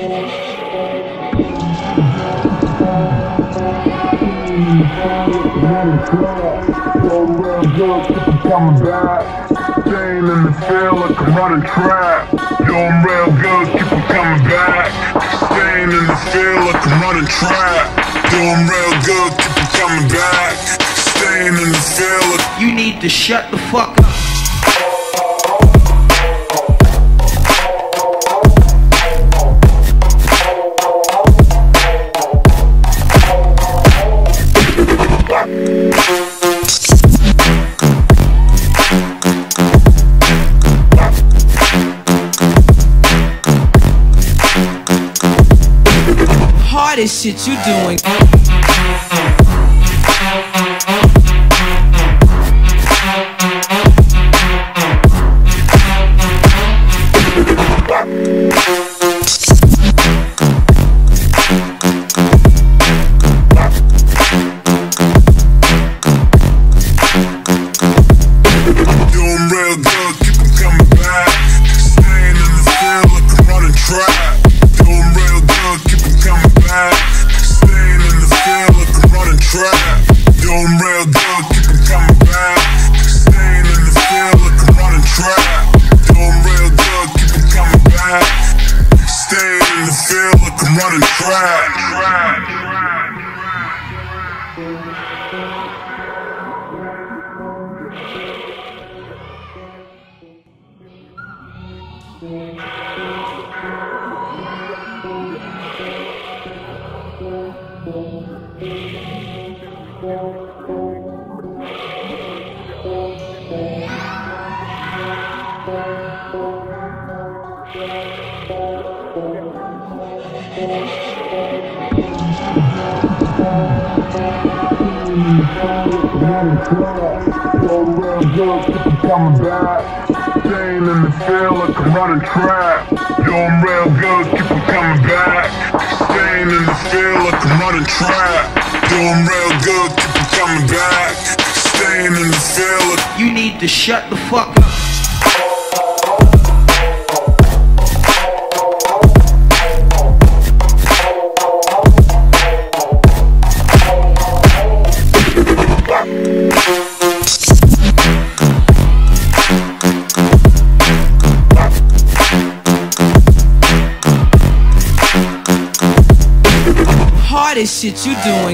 Coming back, staying in the field like I'm running trap. Doing real good, keep on coming back. Staying in the field like I'm running trap. Doing real good, keep on coming back. Staying in the field like... You need to shut the fuck up. Hardest shit you doing. Doing real good, keep on coming back. Staying in the field like I'm running trap. Doing real good, keep on coming back. Staying in the field like I'm running trap. Doing real good, keep on coming back. Staying in the field like I'm running trap. Doing real good, keep on coming back. Staying in the field like I'm running trap. Coming back, staying in the field like I'm running trap. Doing real good, keep on coming back. Staying in the field like I'm running trap. Doing real good, keep on coming back. Staying in the field like... You need to shut the fuck up. Hardest shit you doing.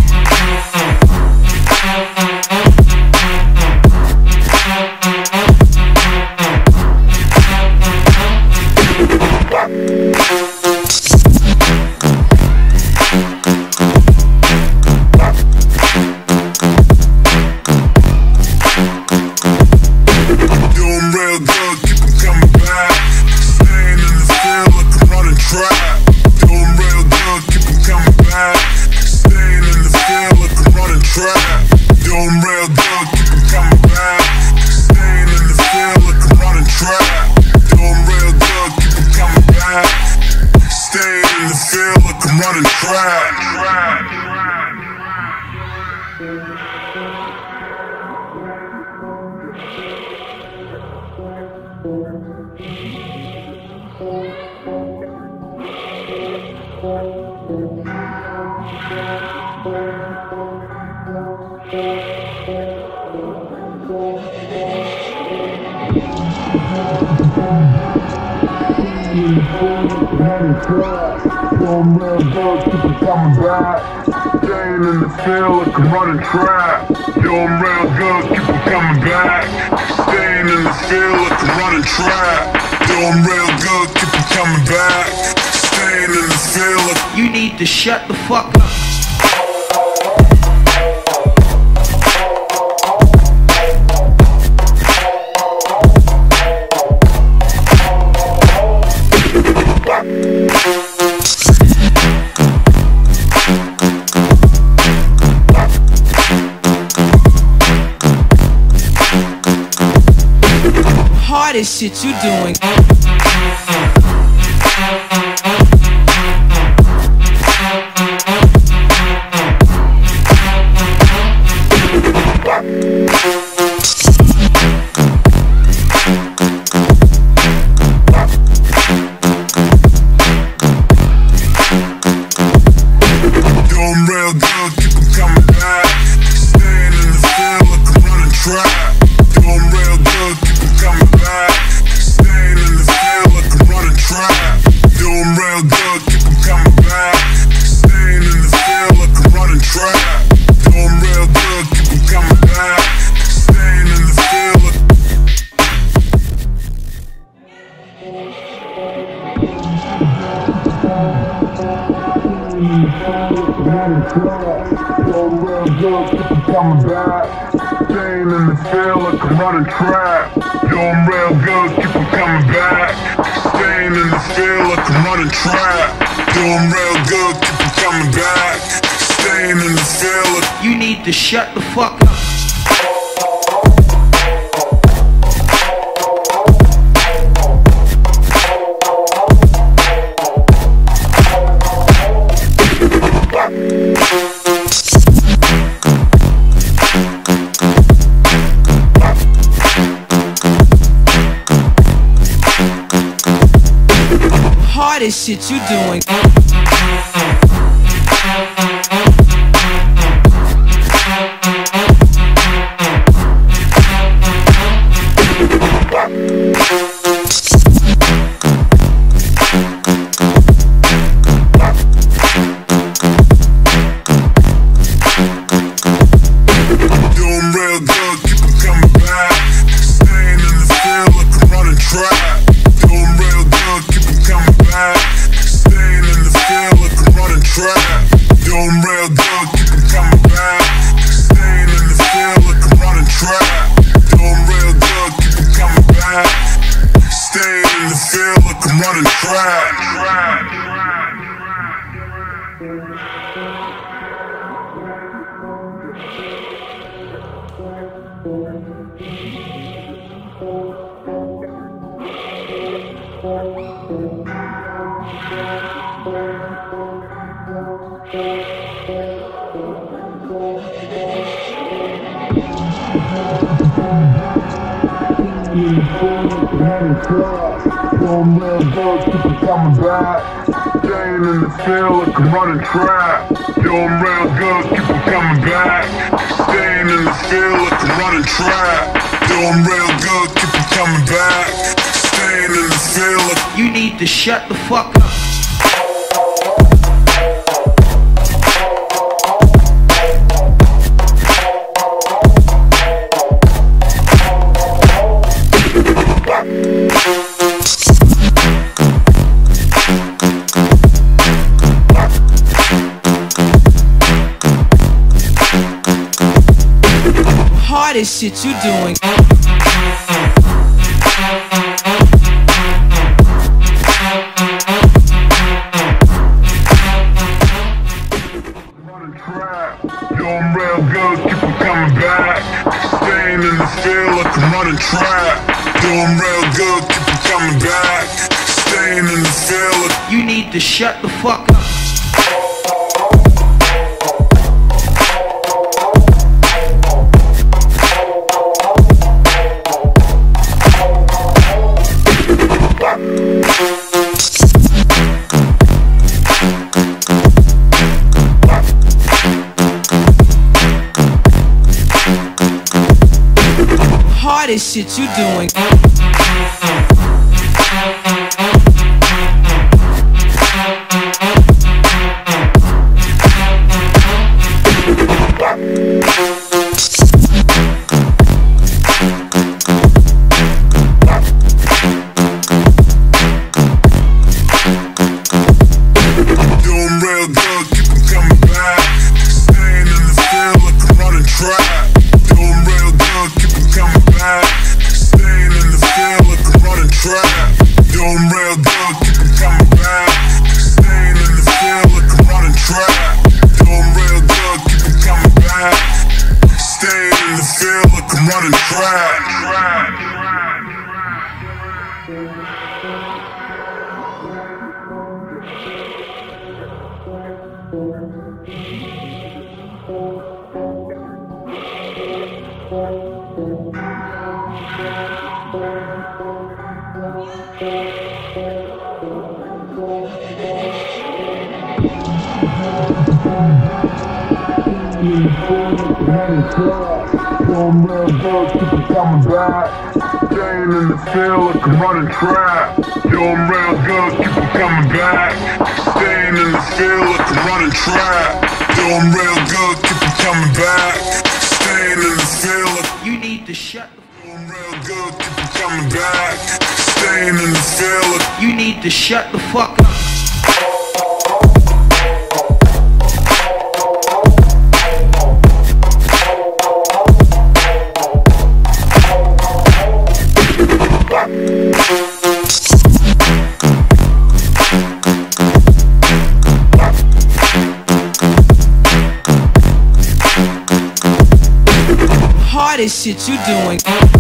Doing real good, keep on coming back. Staying in the field like I'm running trap. Doing real good, keep on coming back. Staying in the field like I'm running trap. Doing real good, keep on coming back. Staying in the field like I'm running trap. Doing real good, keep on coming back. Staying in the field like I'm running trap. Doing real good, keep on coming back. Staying in the field like I'm running trap. Doing real good, keep on coming back. Staying in the field like I'm running trap. Doing real good, keep on coming back. Staying in the field like... You need to shut the fuck up. Hardest shit you doing. real good, keep them coming back. Staying in the field like I'm running track. Doing real good, keep them coming back. Staying in the field like I'm running track. Doing real good, keep them coming back. Staying in the field like... You need to shut the fuck up. Hardest shit you doing. Doing real good, keep them coming back. Staying in the field like I'm running track. Doing real good, keep them coming back. Staying in the field like I'm running track. Doing real good, keep them coming back. Staying in the field like I'm running track. Doing real good, keep them coming back. Staying in the field like I'm running track. Doing real good, keep them coming back. Staying in the field like I'm running track. Doing real good, keep them coming back. Staying in the field like I'm running track. Doing real good, keep them coming back. Staying in the field like... You need to shut the fuck up. Hardest shit you doing. Doing real good, keep them coming back. Staying in the field like I'm running track. Doing real good, keep them coming back. Staying in the field like... You need to shut the fuck up. Hardest shit you doing. Doing real good, keep them coming back. Staying in the field like I'm running track. Doing real good, keep them coming back. Staying in the field like I'm running track. Doing real good, keep them coming back. Staying in the field like I'm running track. Doing real good, keep them coming back. Staying in the field like I'm running track. Doing real good, keep them coming back. Staying in the field like I'm running track. Doing real good, keep them coming back. Staying in the field like I'm running track. Doing real good, keep them coming back. Staying in the field like... You need to shut the Doing real good, keep them coming back. Staying in the field like... You need to shut the fuck up. hardest shit you doing.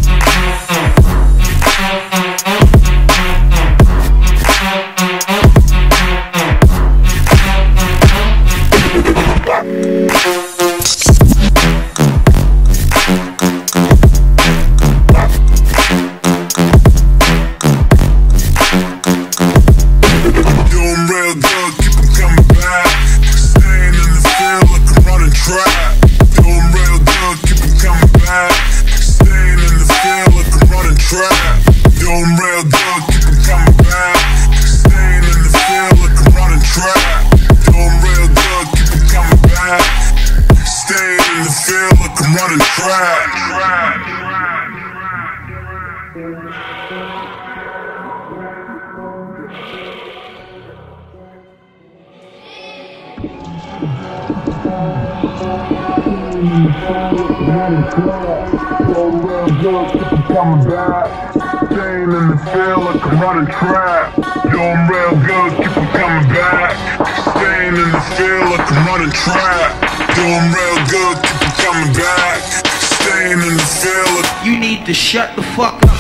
Doing real good, keep 'em coming back. Staying in the field like I'm running track. Doing real good, keep 'em coming back. Staying in the field like I'm running track. Doing real good, keep 'em coming back. Staying in the field like I'm running track. Doing real good, keep 'em coming back. Staying in the field like I'm running track. Coming back, staying in the field like I'm running track. Doing real good, keep 'em coming back. Staying in the field like I'm running track. Doing real good, keep 'em coming back. Staying in the field like You need to shut the fuck up.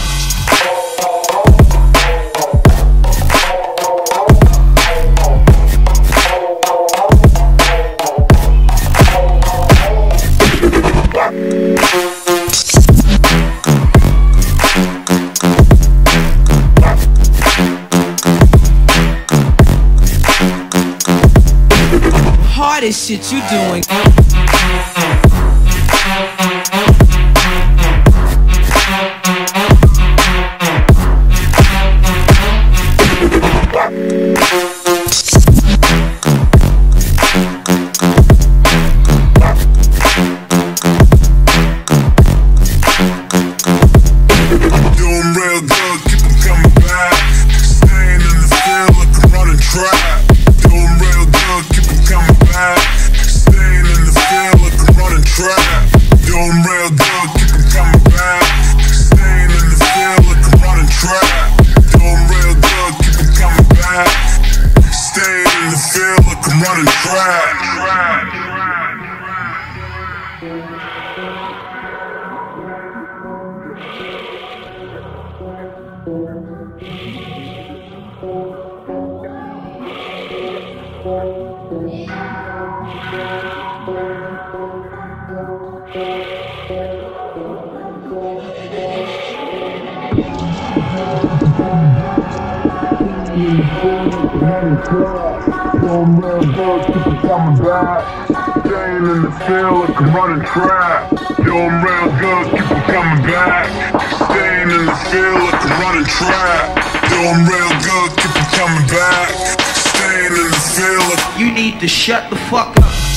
Hardest shit you doing. doing real good, keep 'em coming back. Staying in the field like I'm running track. Doing real good, keep 'em coming back. Staying in the field like I'm running track. Doing real good, keep 'em coming back. Staying in the field like I'm running track. Doing real good, keep 'em coming back. Staying in the field like I'm running track. Doing real good, keep 'em coming back. Staying in the field like I'm running track. Doing real good, keep 'em coming back. Staying in the field like I'm running track. Doing real good, keep 'em coming back. Staying in the field like You need to shut the fuck up.